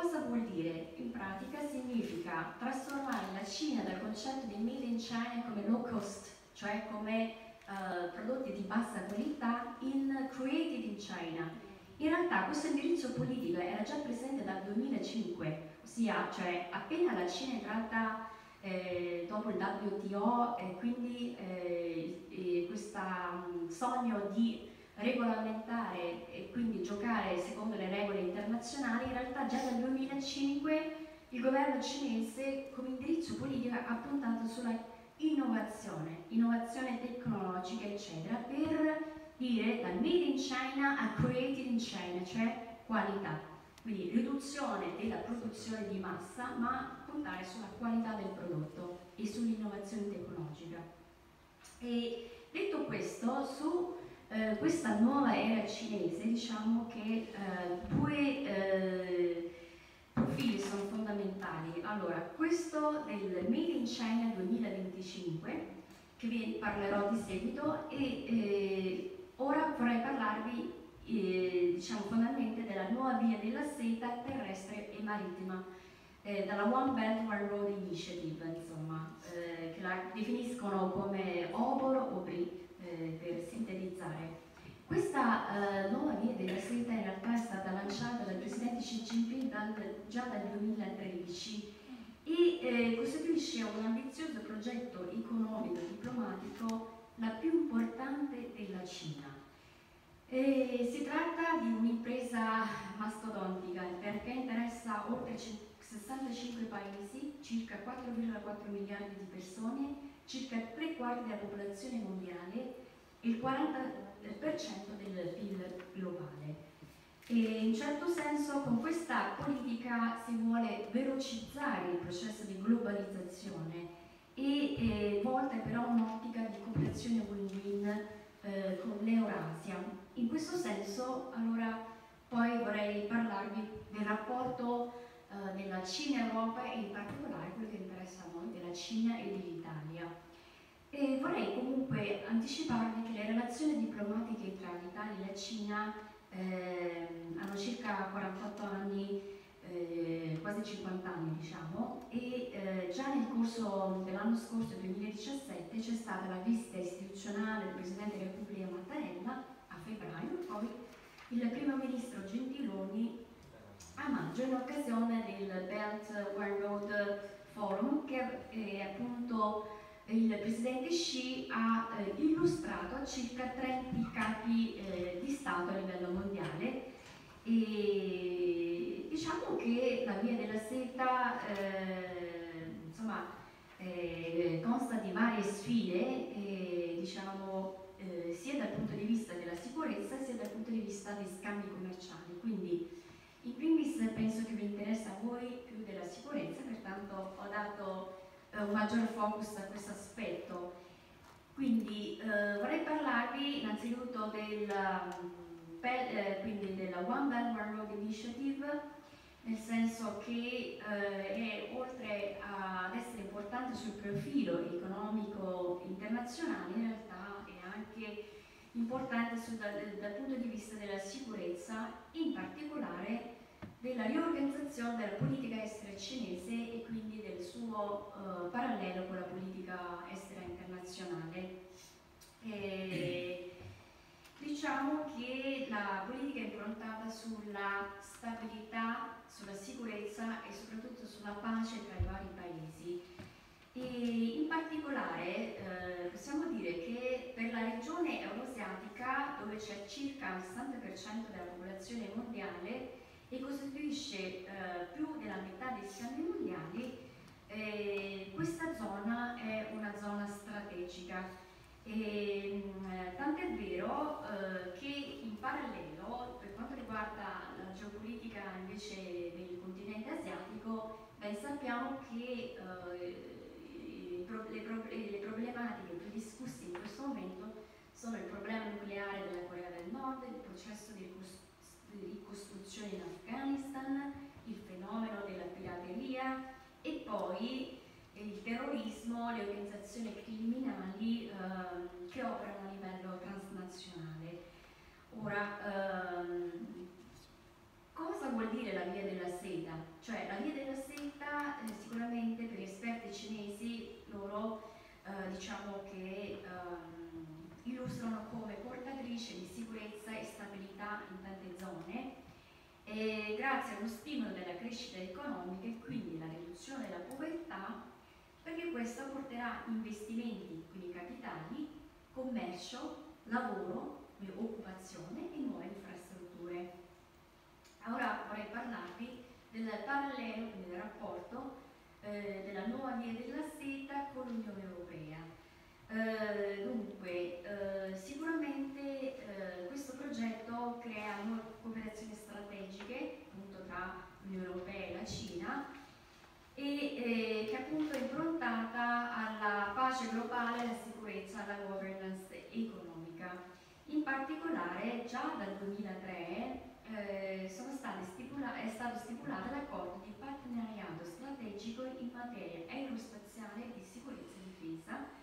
cosa vuol dire? In pratica significa trasformare la Cina dal concetto di made in China come low cost, cioè come prodotti di bassa qualità, in created in China. In realtà questo indirizzo politico era già presente dal 2005, ossia cioè appena la Cina è entrata dopo il WTO e quindi questo sogno di regolamentare e quindi giocare secondo le regole internazionali, in realtà già dal 2005 il governo cinese come indirizzo politico ha puntato sulla innovazione tecnologica eccetera, per dire dal made in China a created in China, cioè qualità, quindi riduzione della produzione di massa ma puntare sulla qualità del prodotto e sull'innovazione tecnologica. E detto questo, su questa nuova era cinese diciamo che due profili sono fondamentali. Allora, questo del Made in China 2025, che vi parlerò di seguito, e ora vorrei parlarvi diciamo fondamentalmente della nuova via della seta terrestre e marittima, dalla One Belt One Road Initiative, insomma, che la definiscono come OBOR o BRI per sintetizzare. Questa nuova via della seta in realtà è stata lanciata dal presidente Xi Jinping già dal 2013 e costituisce un ambizioso progetto economico e diplomatico la più importante della Cina. Si tratta di un'impresa mastodontica perché interessa oltre 65 paesi, circa 4,4 miliardi di persone, circa 3/4 della popolazione mondiale e il 40% del PIL globale. E in un certo senso con questa politica si vuole velocizzare il processo di globalizzazione e volta però a un'ottica di cooperazione win-win con l'Eurasia. In questo senso, allora, poi vorrei parlarvi del rapporto della Cina-Europa e in particolare quello che interessa a noi, della Cina e dell'Italia. E vorrei comunque anticiparvi che le relazioni diplomatiche tra l'Italia e la Cina hanno circa 48 anni, quasi 50 anni diciamo, e già nel corso dell'anno scorso, 2017, c'è stata la visita istituzionale del Presidente della Repubblica Mattarella a febbraio e poi il Primo Ministro Gentiloni a maggio in occasione del Belt One Road Forum che appunto il Presidente Xi ha illustrato a circa 30 capi di Stato a livello mondiale e diciamo che la via della seta insomma consta di varie sfide diciamo sia dal punto di vista della sicurezza sia dal punto di vista dei scambi commerciali, quindi in primis penso che vi interessa a voi più della sicurezza, pertanto ho dato un maggior focus a questo aspetto. Quindi vorrei parlarvi innanzitutto della One Belt One Road Initiative, nel senso che oltre ad essere importante sul profilo economico internazionale, in realtà è anche importante dal punto di vista della sicurezza, in particolare della riorganizzazione della politica estera cinese e quindi del suo parallelo con la politica estera internazionale. Diciamo che la politica è improntata sulla stabilità, sulla sicurezza e soprattutto sulla pace tra i vari paesi. E in particolare possiamo dire che per la regione euroasiatica, dove c'è circa il 60% della popolazione mondiale e costituisce più della metà dei scambi mondiali, questa zona è una zona strategica. Tant'è vero che in parallelo, per quanto riguarda la geopolitica invece del continente asiatico, ben sappiamo che le problematiche più discusse in questo momento sono il problema nucleare della Corea del Nord, il processo di ricostruzione in Afghanistan, il fenomeno della pirateria e poi il terrorismo, le organizzazioni criminali che operano a livello transnazionale. Ora, cosa vuol dire la via della seta? Cioè la via della seta sicuramente per gli esperti cinesi loro diciamo che illustrano come portatrice di sicurezza e stabilità in tante zone grazie allo stimolo della crescita economica e quindi la riduzione della povertà, perché questo porterà investimenti, quindi capitali, commercio, lavoro, quindi occupazione e nuove infrastrutture. Ora vorrei parlarvi del parallelo, quindi del rapporto della nuova via della seta con l'Unione Europea. Sicuramente questo progetto crea nuove cooperazioni strategiche appunto tra l'Unione Europea e la Cina e che appunto è improntata alla pace globale, alla sicurezza e alla governance economica. In particolare già dal 2003 è stato stipulato l'accordo di partenariato strategico in materia aerospaziale di sicurezza e difesa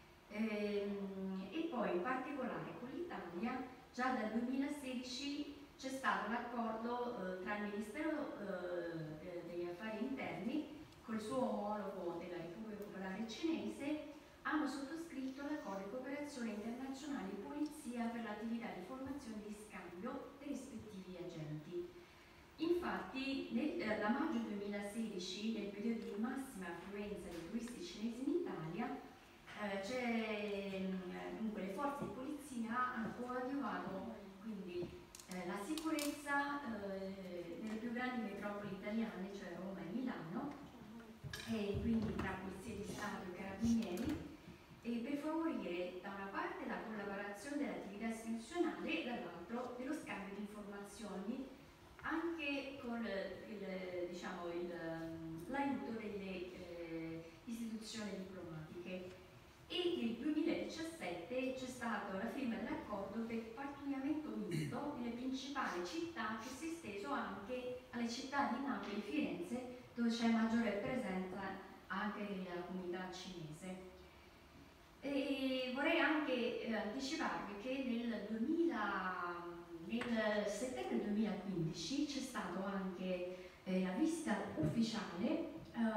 e poi in particolare con l'Italia già dal 2016 c'è stato l'accordo tra il Ministero degli Affari Interni col suo omologo della Repubblica Popolare Cinese hanno sottoscritto l'accordo di cooperazione internazionale di polizia per l'attività di formazione e di scambio dei rispettivi agenti. Infatti da maggio 2016, nel periodo di massima affluenza dei turisti cinesi in Italia, dunque le forze di polizia hanno coadiuvato quindi la sicurezza nelle più grandi metropoli italiane, cioè Roma e Milano, e quindi tra polizia di Stato e carabinieri, e per favorire da una parte la collaborazione dell'attività istituzionale e dall'altro dello scambio di informazioni anche con l'aiuto delle istituzioni diplomatiche. E nel 2017 c'è stata la firma dell'accordo per il pattugliamento misto nelle principali città che si è esteso anche alle città di Napoli e Firenze, dove c'è maggiore presenza anche della comunità cinese. E vorrei anche anticiparvi che nel settembre 2015 c'è stata anche la visita ufficiale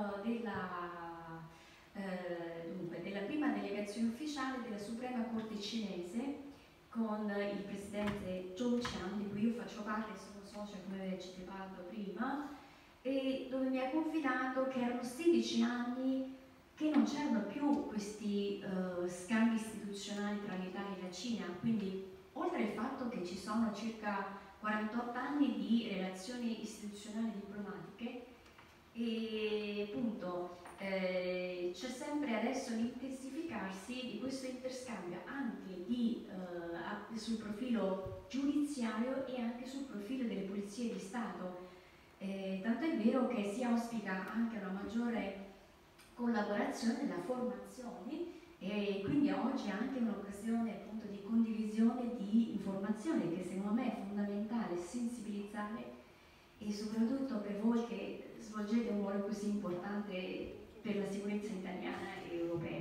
della prima delegazione ufficiale della Suprema Corte cinese con il presidente Zhou Qiang, di cui io faccio parte, sono socia come avete anticipato prima, e dove mi ha confidato che erano 16 anni che non c'erano più questi scambi istituzionali tra l'Italia e la Cina, quindi oltre al fatto che ci sono circa 48 anni di relazioni istituzionali diplomatiche, e appunto c'è sempre adesso l'intensificarsi di questo interscambio anche sul profilo giudiziario e anche sul profilo delle polizie di Stato. Tanto è vero che si auspica anche una maggiore collaborazione nella formazione e quindi oggi è anche un'occasione appunto di condivisione di informazioni che secondo me è fondamentale sensibilizzare e soprattutto per voi che svolgete un ruolo così importante per la sicurezza italiana e europea.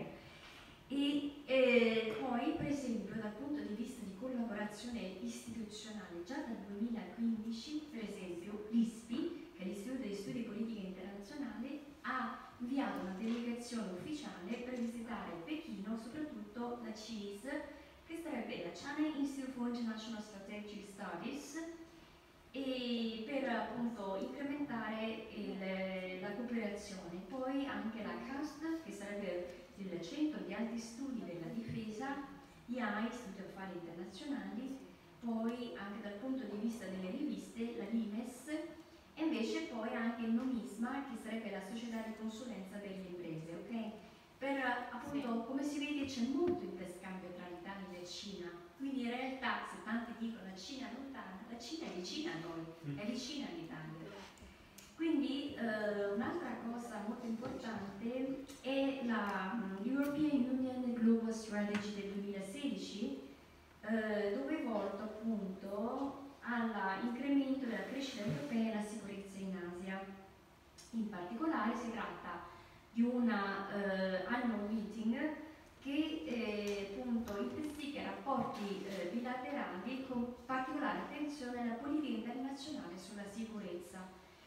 E poi per esempio dal punto di vista di collaborazione istituzionale già dal 2015 per esempio l'ISPI, che è l'Istituto di Studi Politiche Internazionali, ha inviato una delegazione ufficiale per visitare Pechino, soprattutto la CIS, che sarebbe la China Institute for International Strategic Studies, e per appunto incrementare la cooperazione. Poi anche la CAST, che sarebbe il Centro di Alti Studi della Difesa, IAI, Istituto di Affari Internazionali, poi anche dal punto di vista delle riviste, la LIMES, e invece poi anche il Nomisma, che sarebbe la società di consulenza per le imprese, ok? Per appunto, come si vede, c'è molto interscambio tra l'Italia e la Cina, quindi in realtà se tanti dicono la Cina lontana, la Cina è vicina a noi, è vicina all'Italia. Quindi un'altra cosa molto importante è la European Union Global Strategy del 2016, dove è volto appunto all'incremento della crescita europea e la sicurezza in Asia. In particolare si tratta di una annual meeting che appunto intensifica rapporti bilaterali con particolare attenzione alla politica internazionale sulla sicurezza.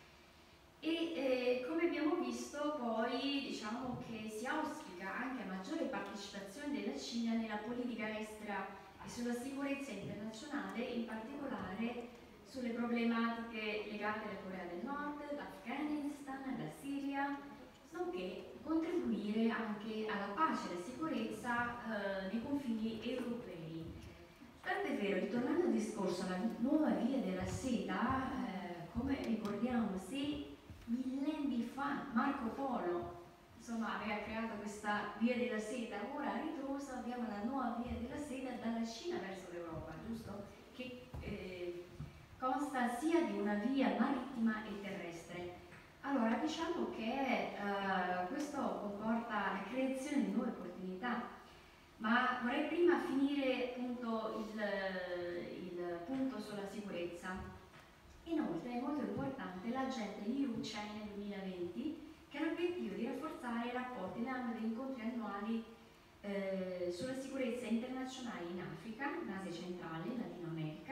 visto poi, diciamo, che si auspica anche maggiore partecipazione della Cina nella politica estera e sulla sicurezza internazionale, in particolare sulle problematiche legate alla Corea del Nord, l'Afghanistan, la Siria, nonché contribuire anche alla pace e alla sicurezza nei confini europei. Tant'è vero, ritornando al discorso, la nuova via della seta, come ricordiamo, se millenni fa Marco Polo insomma aveva creato questa via della seta, ora a ritroso abbiamo la nuova via della seta dalla Cina verso l'Europa, giusto? Che consta sia di una via marittima e terrestre. Allora diciamo che questo comporta la creazione di nuove opportunità, ma vorrei prima finire appunto il punto sulla sicurezza. Inoltre è molto importante l'agenda EU-China 2020, che ha l'obiettivo di rafforzare i rapporti nell'ambito di incontri annuali sulla sicurezza internazionale in Africa, in Asia centrale, in Latino America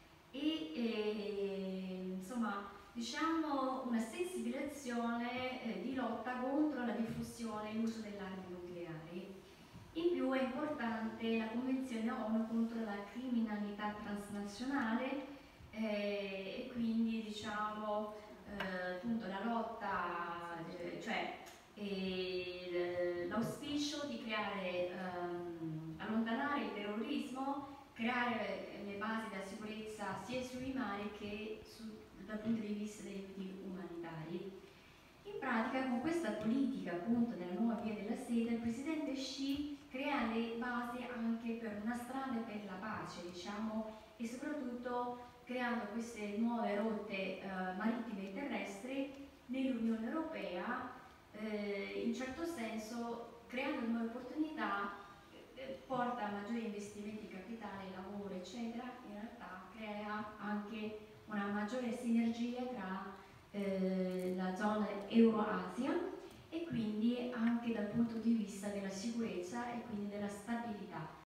e insomma diciamo una sensibilizzazione di lotta contro la diffusione e l'uso delle armi nucleari. In più è importante la Convenzione ONU contro la criminalità transnazionale e quindi diciamo appunto la lotta, cioè l'auspicio di creare, allontanare il terrorismo, creare le basi della sicurezza sia sui mari che dal punto di vista dei aiuti umanitari. In pratica con questa politica appunto della nuova via della seta il presidente Xi crea le basi anche per una strada per la pace, diciamo, e soprattutto creando queste nuove rotte marittime e terrestri nell'Unione Europea, in un certo senso creando nuove opportunità, porta a maggiori investimenti di capitale, lavoro eccetera, in realtà crea anche una maggiore sinergia tra la zona Euro-Asia e quindi anche dal punto di vista della sicurezza e quindi della stabilità.